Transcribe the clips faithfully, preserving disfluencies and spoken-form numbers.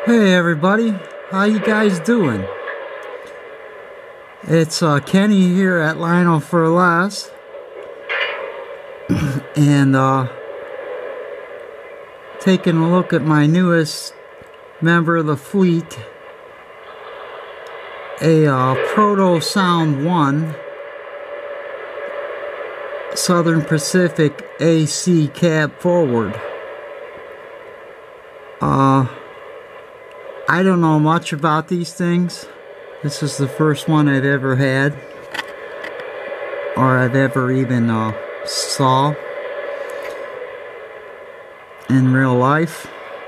Hey everybody, how you guys doing? It's uh, Kenny here at Lionel for Less, and uh, taking a look at my newest member of the fleet, a uh, Protosound one Southern Pacific A C cab forward. Uh, I don't know much about these things. This is the first one I've ever had, or I've ever even uh, saw in real life.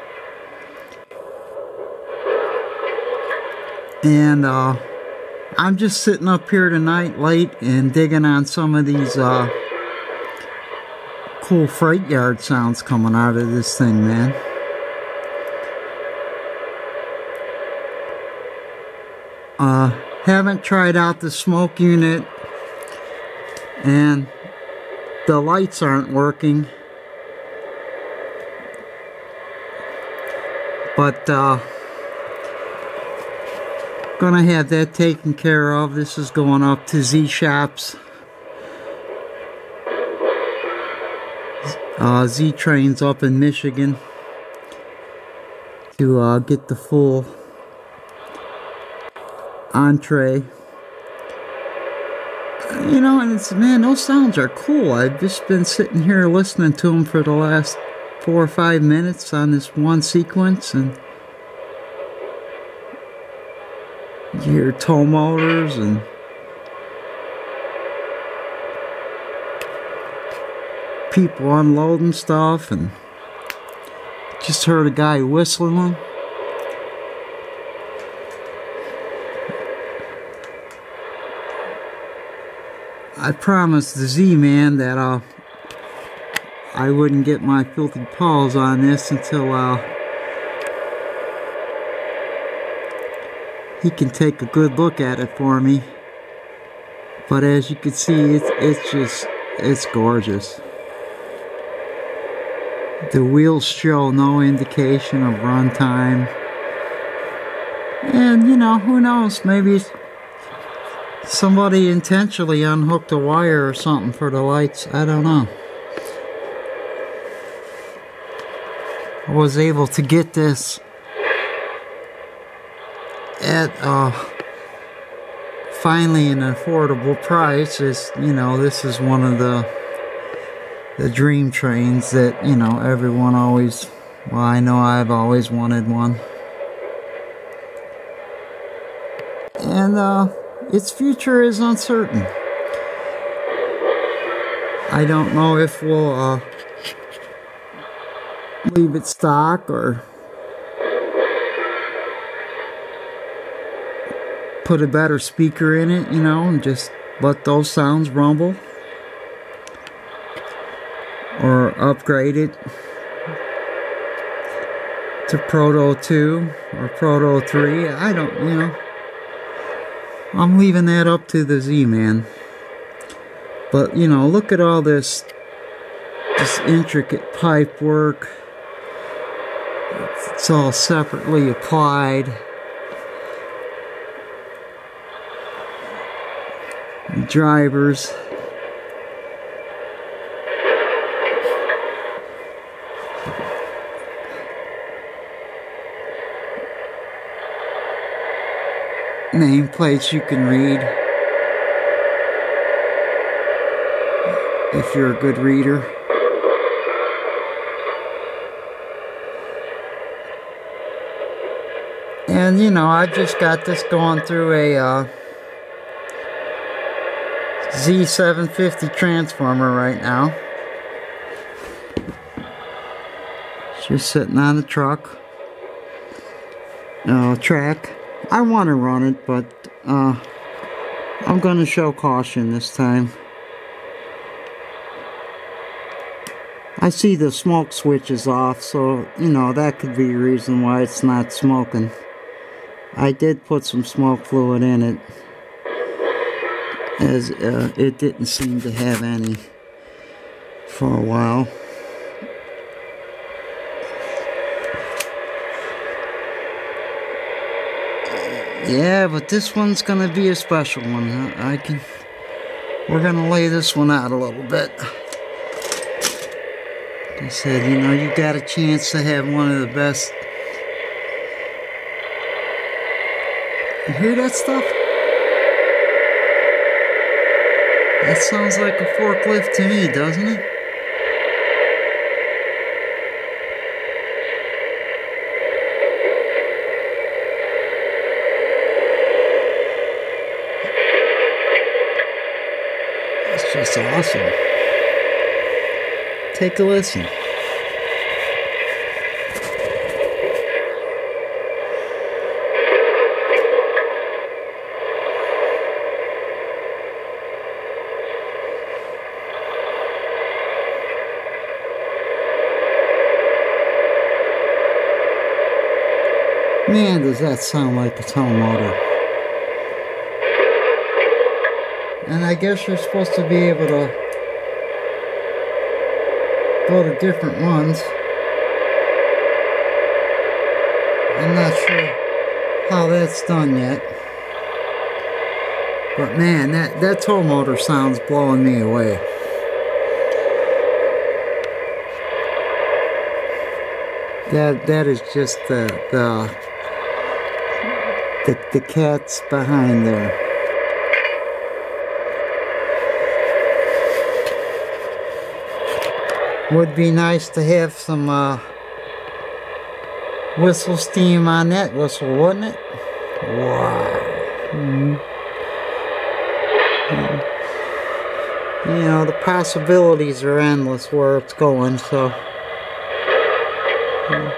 And uh, I'm just sitting up here tonight late and digging on some of these uh, cool freight yard sounds coming out of this thing, man. Uh, haven't tried out the smoke unit, and the lights aren't working, but uh, gonna have that taken care of. This is going up to Z Shops, uh, Z Trains up in Michigan, to uh, get the full entree. You know, and it's, man, those sounds are cool. I've just been sitting here listening to them for the last four or five minutes on this one sequence, and you hear tow motors and people unloading stuff, and just heard a guy whistling. I promised the Z-Man that uh, I wouldn't get my filthy paws on this until uh, he can take a good look at it for me. But as you can see, it's, it's just, it's gorgeous. The wheels show no indication of runtime. And, you know, who knows, maybe it's somebody intentionally unhooked a wire or something for the lights. I don't know. I was able to get this at uh, finally an affordable price. Is, you know, this is one of the the dream trains that, you know, everyone always, well, I know I've always wanted one. And uh its future is uncertain. I don't know if we'll uh, leave it stock or put a better speaker in it, you know, and just let those sounds rumble, or upgrade it to Proto two or Proto three. I don't, you know. I'm leaving that up to the Z-Man. But, you know, look at all this, this intricate pipe work. It's all separately applied. Drivers. Nameplates you can read if you're a good reader. And, you know, I've just got this going through a uh, Z seven fifty transformer right now. It's just sitting on the truck. Uh, track. I want to run it, but uh, I'm going to show caution this time. I see the smoke switch is off, so, you know, that could be a reason why it's not smoking. I did put some smoke fluid in it, as uh, it didn't seem to have any for a while. Yeah, but this one's gonna be a special one. I, I can. We're gonna lay this one out a little bit. I said, you know, you got a chance to have one of the best. You hear that stuff? That sounds like a forklift to me, doesn't it? It's just awesome. Take a listen. Man, does that sound like a tow motor. And I guess you're supposed to be able to go to different ones. I'm not sure how that's done yet. But man, that, that tow motor sound's blowing me away. That that is just the the the, the cat's behind there. Would be nice to have some uh, whistle steam on that whistle, wouldn't it? Wow. Mm-hmm. You know, the possibilities are endless where it's going, so. Yeah.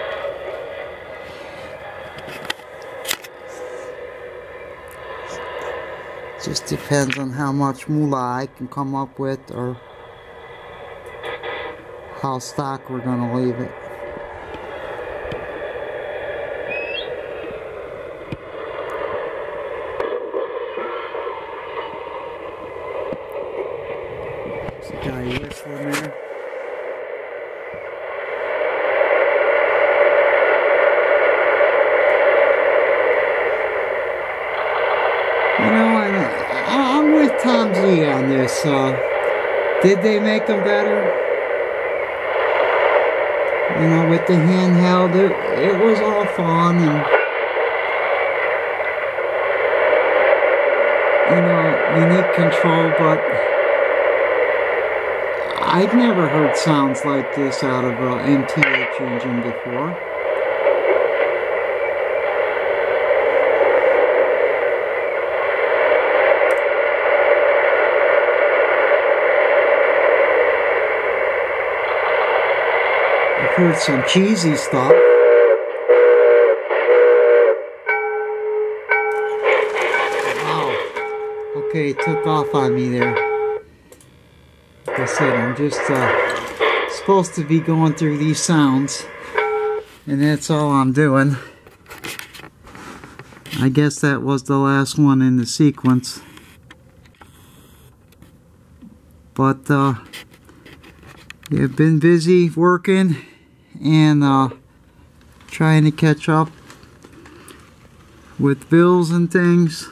Just depends on how much moolah I can come up with, or how stock we're going to leave it. There's a guy whistling there. You know, I'm, I'm with Tom Z on this. Uh, did they make them better? You know, with the handheld, it, it was all fun and, you know, unique control, but I've never heard sounds like this out of an M T H engine before. I've heard some cheesy stuff. Wow. Okay, it took off on me there. Like I said, I'm just uh, supposed to be going through these sounds, and that's all I'm doing. I guess that was the last one in the sequence. But uh, I've been busy working and uh, trying to catch up with bills and things.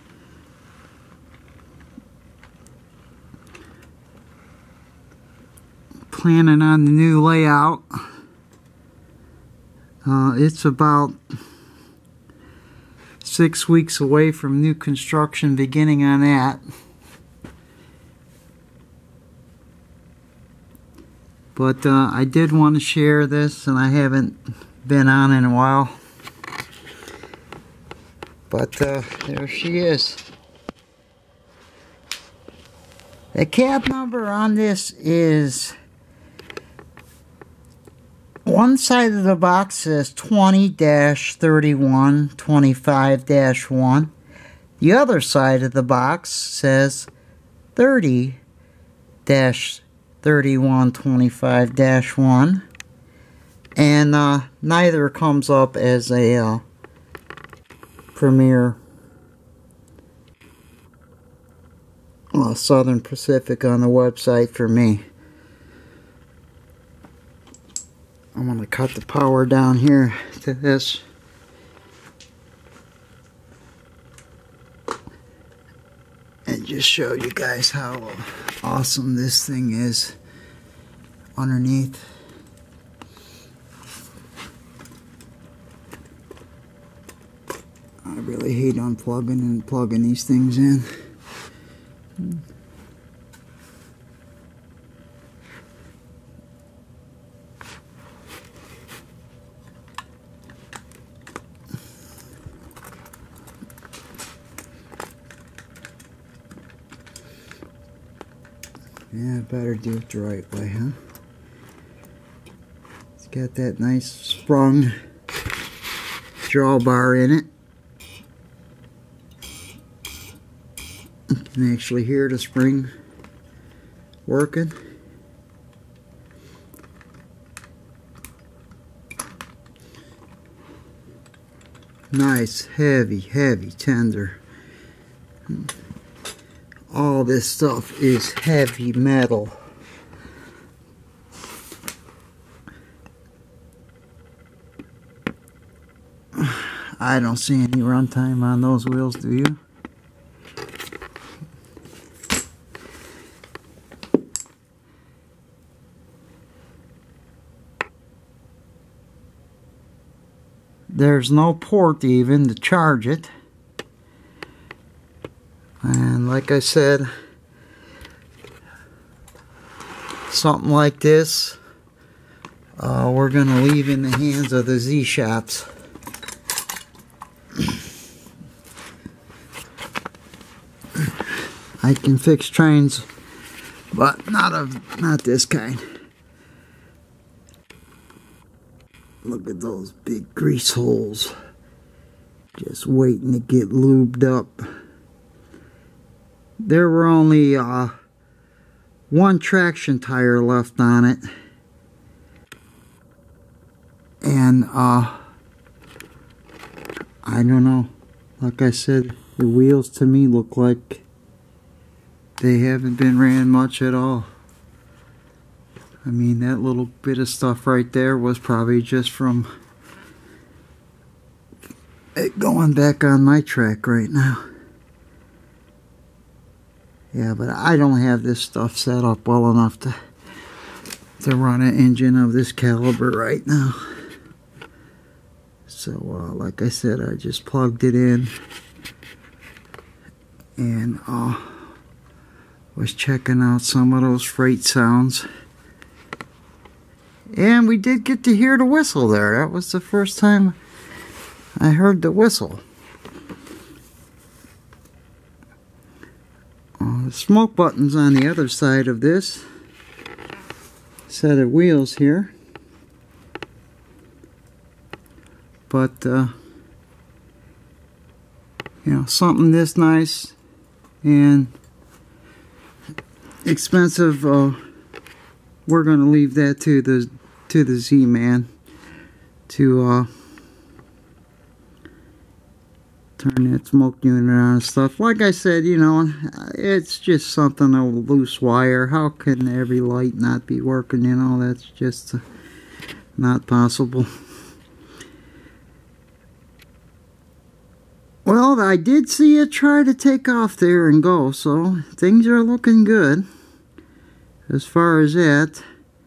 Planning on the new layout. Uh, it's about six weeks away from new construction beginning on that. But uh, I did want to share this, and I haven't been on in a while. But uh, there she is. The cab number on this is, one side of the box says twenty dash thirty-one twenty-five dash one. The other side of the box says thirty dash thirty-one twenty-five dash one. And uh, neither comes up as a uh, Premier uh, Southern Pacific on the website for me. I'm going to cut the power down here to this. just show you guys how awesome this thing is underneath. I really hate unplugging and plugging these things in. Yeah, better do it the right way, huh? It's got that nice sprung drawbar in it. You can actually hear the spring working. Nice, heavy, heavy, tender. All this stuff is heavy metal. I don't see any runtime on those wheels, do you? There's no port even to charge it. And like I said, something like this, uh, we're going to leave in the hands of the Z shops. I can fix trains, but not of not this kind. Look at those big grease holes, just waiting to get lubed up. There were only uh, one traction tire left on it, and uh, I don't know, like I said, the wheels to me look like they haven't been ran much at all. I mean, that little bit of stuff right there was probably just from it going back on my track right now. Yeah, but I don't have this stuff set up well enough to to run an engine of this caliber right now. So, uh, like I said, I just plugged it in and uh, was checking out some of those freight sounds. And we did get to hear the whistle there. That was the first time I heard the whistle. Uh, the smoke button's on the other side of this set of wheels here. But, uh, you know, something this nice and expensive, uh, we're going to leave that to the to the Z-Man to uh, turn that smoke unit on and stuff. Like I said, you know, it's just something, a loose wire. How can every light not be working? You know, that's just uh, not possible. Well, I did see it try to take off there and go, so things are looking good as far as that.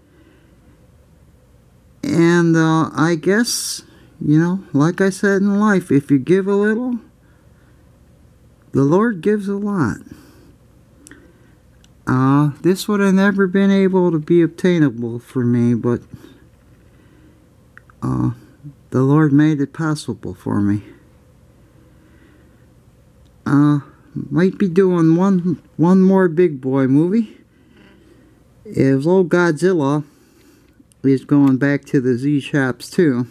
And uh, I guess, you know, like I said in life, if you give a little, the Lord gives a lot. Uh, this would have never been able to be obtainable for me, but uh, the Lord made it possible for me. Uh, might be doing one one more big boy movie. If old Godzilla is going back to the Z shops too,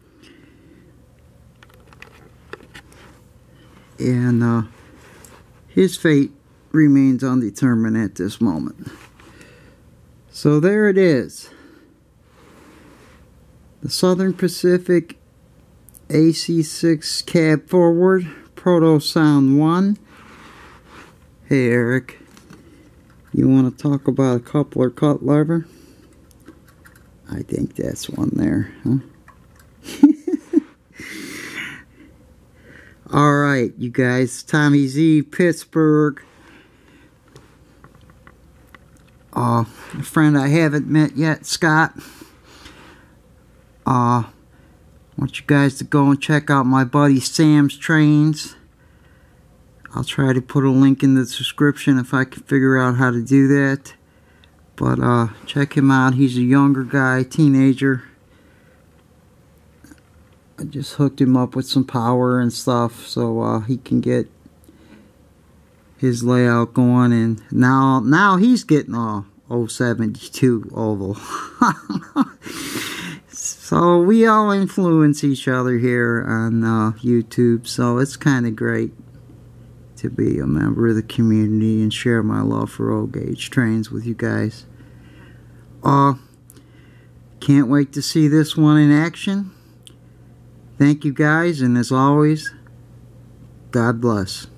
and uh, his fate remains undetermined at this moment. So there it is, the Southern Pacific A C six cab forward Protosound one. Hey Eric, you want to talk about a coupler cut lever? I think that's one there, huh? Alright, you guys, Tommy Z, Pittsburgh. Uh, a friend I haven't met yet, Scott. Uh, I want you guys to go and check out my buddy Sam's Trains. I'll try to put a link in the description if I can figure out how to do that. But uh, check him out. He's a younger guy, teenager. I just hooked him up with some power and stuff so uh, he can get his layout going. And now, now he's getting a oh seventy-two oval. So we all influence each other here on uh, YouTube. So it's kind of great to be a member of the community and share my love for old gauge trains with you guys. Uh, can't wait to see this one in action. Thank you guys, and as always, God bless.